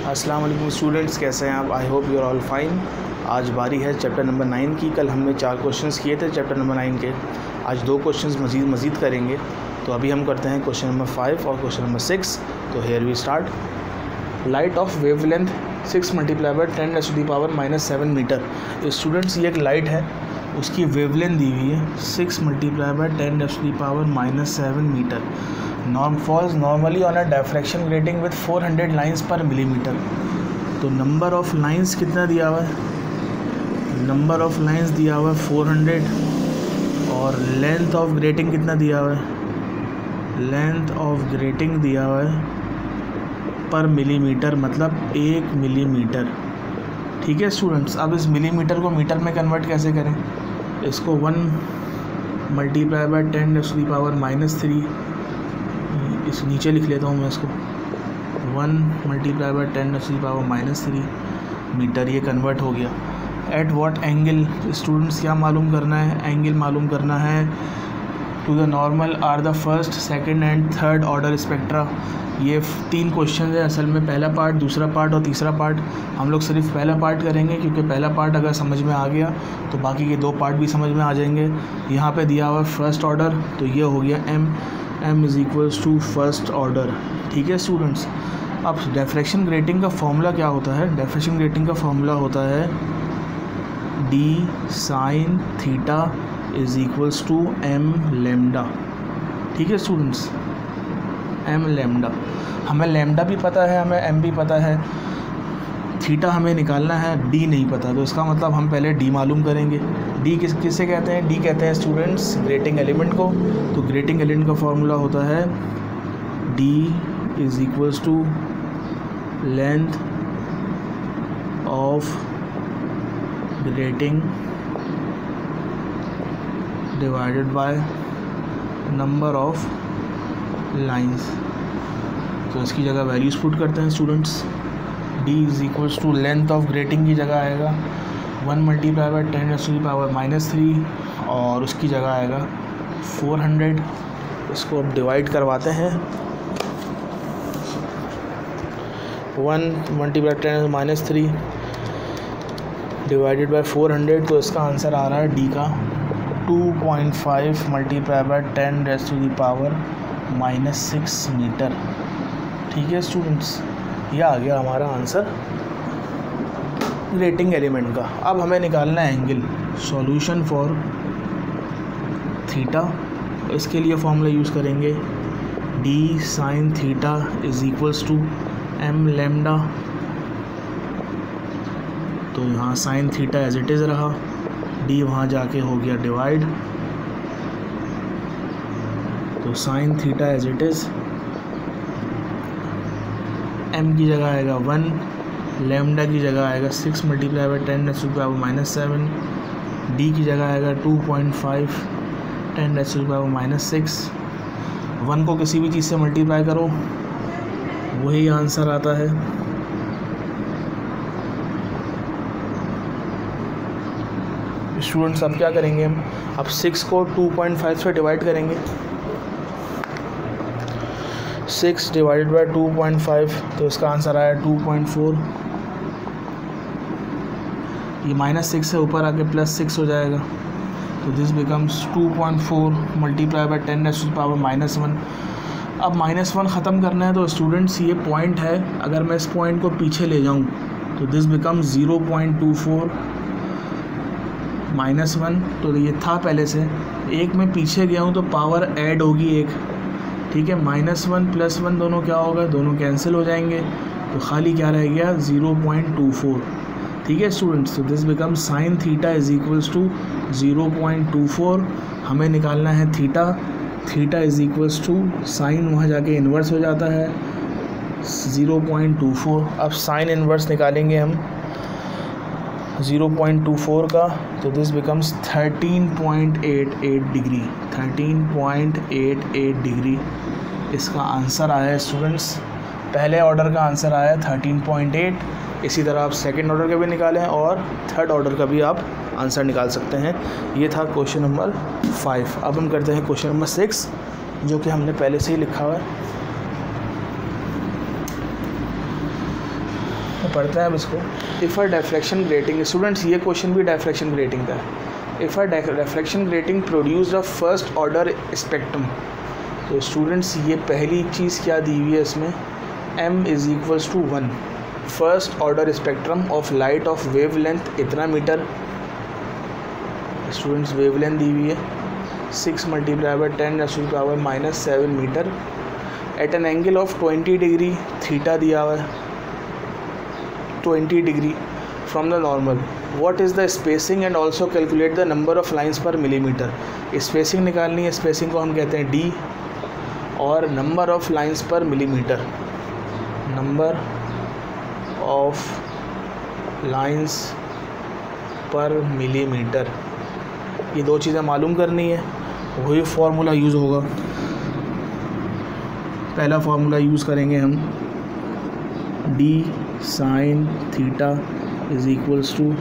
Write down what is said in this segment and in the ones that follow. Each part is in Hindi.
अस्सलाम वालेकुम स्टूडेंट्स, कैसे हैं आप? I hope you are all fine. आज बारी है चैप्टर नंबर 9 की। कल हमने 4 क्वेश्चंस किए थे चैप्टर नंबर 9 के। आज 2 क्वेश्चंस मज़ीद करेंगे। तो अभी हम करते हैं क्वेश्चन नंबर 5 और क्वेश्चन नंबर 6। तो here we start. Light of wavelength 6 × 10⁻⁻7 metre. Students, ये एक लाइट है, उसकी वेवलेंथ दी हुई है 6 × 10⁻⁻7 metre. falls normally on a diffraction grating with 400 lines per millimeter। तो नंबर ऑफ लाइंस कितना दिया हुआ है? नंबर ऑफ लाइंस दिया हुआ है 400 और लेंथ ऑफ ग्रेटिंग कितना दिया हुआ है? लेंथ ऑफ ग्रेटिंग दिया हुआ है पर मिलीमीटर, मतलब 1 मिलीमीटर। ठीक है स्टूडेंट्स, अब इस मिलीमीटर को मीटर में कन्वर्ट कैसे करें? इसको 1 × 10⁻³ इस नीचे लिख लेता हूँ मैं इसको, 1 × 10⁻³ मीटर। ये कन्वर्ट हो गया। At what angle? स्टूडेंट्स क्या मालूम करना है? एंगल मालूम करना है। To the normal are the first, second and third order spectra. ये 3 क्वेश्चन है असल में, पहला पार्ट, दूसरा पार्ट और तीसरा पार्ट। हम लोग सिर्फ पहला पार्ट करेंगे क्योंकि पहला पार्ट अगर समझ में आ गया तो बाकी के 2 पार्ट भी समझ में आ जाएंगे। यहाँ पे दिया हुआ फर्स्ट ऑर्डर, तो ये हो गया m = फर्स्ट ऑर्डर। ठीक है स्टूडेंट्स, अब डिफ्रैक्शन ग्रेटिंग का फॉर्मूला क्या होता है? डिफ्रैक्शन ग्रेटिंग का फॉर्मूला होता है d sin थीटा = m λ। ठीक है स्टूडेंट्स, m λ। हमें लैम्डा भी पता है, हमें m भी पता है, थीटा हमें निकालना है, d नहीं पता। तो इसका मतलब हम पहले d मालूम करेंगे। d किससे कहते हैं? d कहते हैं स्टूडेंट्स ग्रेटिंग एलिमेंट को। तो ग्रेटिंग एलिमेंट का फॉर्मूला होता है d = length of grating divided by number of lines. तो इसकी जगह वैल्यूज पुट करते हैं students. d = length of grating की जगह आएगा 1 × 10⁻³ और उसकी जगह आएगा 400। इसको अब डिवाइड करवाते हैं। 1 × 10⁻³ डिवाइडेड बाय 400, तो इसका आंसर आ रहा है d का 2.5 × 10⁻⁻6 मीटर। ठीक है स्टूडेंट्स, यह आ गया हमारा आंसर ग्रेटिंग एलिमेंट का। अब हमें निकालना है एंगल। सॉल्यूशन फॉर थीटा, इसके लिए फॉर्मूला यूज़ करेंगे d sin थीटा = m λ। तो यहाँ sine theta as it is रहा, d वहाँ जाके हो गया डिवाइड। तो sine theta as it is, m की जगह आएगा 1, लैम्डा की जगह आएगा 6 × 10⁻⁻7, d की जगह आएगा 2.5 10⁻⁻6। 1 को किसी भी चीज़ से मल्टीप्लाई करो वही आंसर आता है। स्टूडेंट्स, अब क्या करेंगे हम? अब 6 को 2.5 से डिवाइड करेंगे। 6 डिवाइडेड बाय 2.5, तो इसका आंसर आया 2.4। ये -6 से ऊपर आके +6 हो जाएगा, तो दिस बिकम्स 2.4 × 10⁻⁻1। अब -1 ख़त्म करना है तो स्टूडेंट्स ये पॉइंट है, अगर मैं इस पॉइंट को पीछे ले जाऊं तो दिस बिकम्स 0.24 -1। तो ये था पहले से, एक मैं पीछे गया हूँ तो पावर ऐड होगी एक। ठीक है, -1 + 1 दोनों क्या होगा? दोनों कैंसिल हो जाएंगे, तो खाली क्या रह गया? 0.24। ठीक है स्टूडेंट्स, तो दिस बिकम साइन थीटा = 0.24। हमें निकालना है थीटा। थीटा = साइन वहाँ जाके इन्वर्स हो जाता है 0.24। अब साइन इन्वर्स निकालेंगे हम 0.24 का, तो दिस बिकम्स 13.88 डिग्री। 13.88 डिग्री इसका आंसर आया है स्टूडेंट्स। पहले ऑर्डर का आंसर आया 13.8। इसी तरह आप सेकंड ऑर्डर का भी निकालें और थर्ड ऑर्डर का भी आप आंसर निकाल सकते हैं। ये था क्वेश्चन नंबर 5। अब हम करते हैं क्वेश्चन नंबर 6, जो कि हमने पहले से ही लिखा हुआ है। पढ़ते हैं अब इसको। If a deflection grating, students ये क्वेश्चन भी डिफ्लेक्शन ग्रेटिंग का है। If a deflection grating produce the first order spectrum, तो स्टूडेंट्स ये पहली चीज़ क्या दी हुई है इसमें, m is equals to 1, first order spectrum of light of wave length इतना मीटर। स्टूडेंट्स वेव लेंथ दी हुई है 6 multiply by 10⁻⁻⁷ metre at an angle of 20 degree, theta दिया हुआ है 20 degree from the normal. What is the spacing and also calculate the number of lines per millimetre. Spacing निकालनी है, स्पेसिंग को हम कहते हैं d, और number of lines per millimetre, number of lines per millimetre, ये दो चीज़ें मालूम करनी है। वही फार्मूला यूज़ होगा, पहला फार्मूला यूज़ करेंगे हम, d sine theta is equals to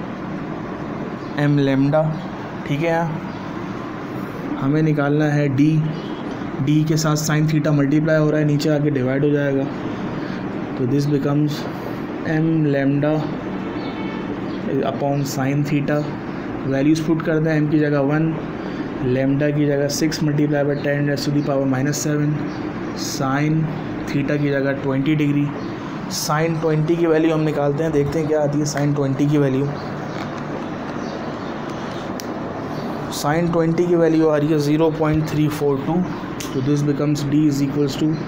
m lambda. ठीक है, हमें निकालना है d के साथ साइन थीटा मल्टीप्लाई हो रहा है, नीचे आके डिवाइड हो जाएगा, तो this becomes m lambda upon sine theta. Values put करते हैं, m की जगह 1, लैम्डा की जगह 6 मल्टीप्लाई बाय 10⁻⁻⁷, साइन थीटा की जगह 20 डिग्री। साइन 20 की वैल्यू हम निकालते हैं, देखते हैं क्या आती है साइन 20 की वैल्यू। साइन 20 की वैल्यू आ रही है 0.342, तो this becomes d is equals to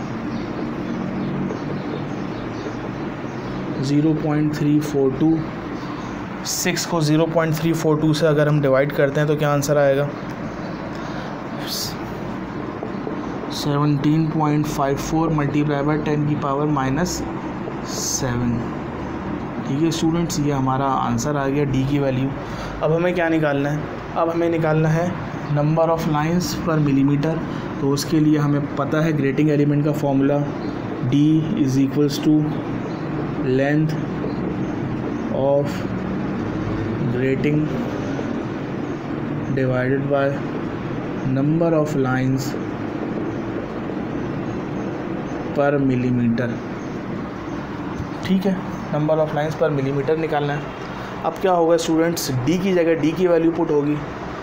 0.342। 6 को 0.342 से अगर हम डिवाइड करते हैं तो क्या आंसर आएगा, 17.54 मल्टीप्लाई बाय 10⁻⁻⁷। ठीक है स्टूडेंट्स, ये हमारा आंसर आ गया डी की वैल्यू। अब हमें क्या निकालना है, अब हमें निकालना है number of lines per millimetre. तो उसके लिए हमें पता है ग्रेटिंग एलिमेंट का formula, d is equals to length of grating divided by number of lines per millimetre. ठीक है, number of lines per millimetre निकालना है। अब क्या होगा स्टूडेंट्स, d की जगह d की वैल्यू पुट होगी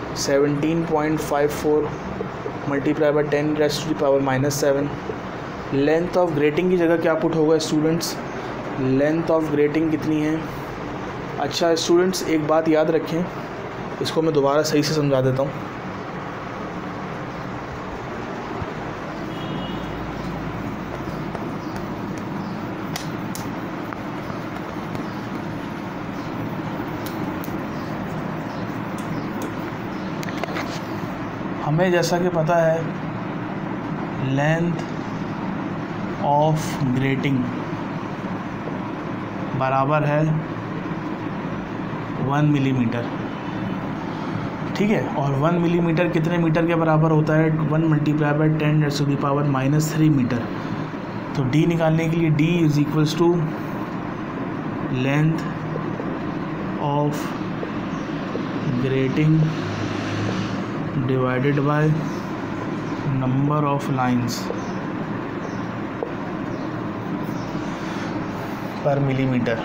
17.54 multiply by 10⁻⁻⁷। Length of grating की जगह क्या पुट होगा स्टूडेंट्स, लेंथ ऑफ ग्रेटिंग कितनी है। अच्छा स्टूडेंट्स, एक बात याद रखें, इसको मैं दोबारा सही से समझा देता हूँ। हमें जैसा कि पता है लेंथ ऑफ ग्रेटिंग बराबर है 1 मिलीमीटर। ठीक है, और 1 मिलीमीटर कितने मीटर के बराबर होता है, 1 मल्टीप्लाई बाय 10⁻⁻³ मीटर। तो d निकालने के लिए d is equals to length of grating divided by number of lines per millimetre.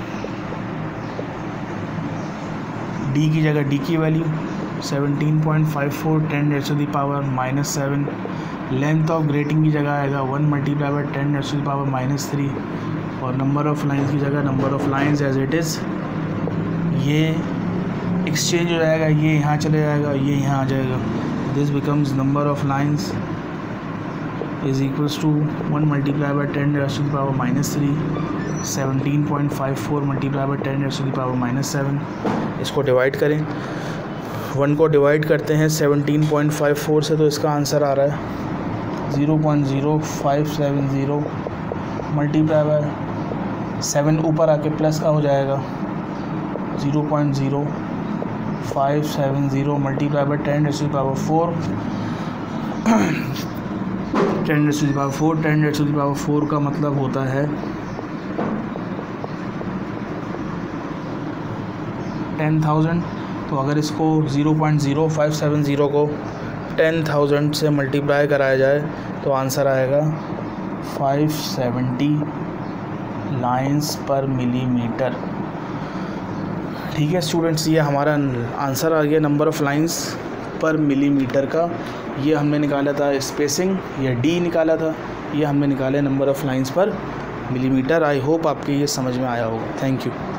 d की जगह d की वैल्यू 17.54 10⁻⁻⁷। लेंथ ऑफ ग्रेटिंग की जगह आएगा 1 मल्टीप्लाई बाय 10⁻⁻³ और नंबर ऑफ लाइंस की जगह number of lines as it is. ये एक्सचेंज हो जाएगा, ये यहाँ चले जाएगा, ये यहाँ आ जाएगा। This becomes number of lines is equals to 1 multiply by 10⁻⁻³ 17.54 multiply by 10⁻⁻⁷। इसको डिवाइड करें, 1 को डिवाइड करते हैं 17.54 से, तो इसका आंसर आ रहा है 0.0570 मल्टीप्लाई बाय 7 ऊपर आके प्लस का हो जाएगा 0.0570 मल्टीप्लाई बाय 10⁻⁴ 10⁻⁴ का मतलब होता है 10,000। तो अगर इसको 0.0570 को 10,000 से मल्टीप्लाई कराया जाए तो आंसर आएगा 570 लाइंस पर मिलीमीटर। ठीक है स्टूडेंट्स, ये हमारा आंसर आ गया number of lines per millimetre का। ये हमने निकाला था स्पेसिंग, ये डी निकाला था, ये हमने निकाले number of lines per millimetre. I hope आपके ये समझ में आया होगा। Thank you.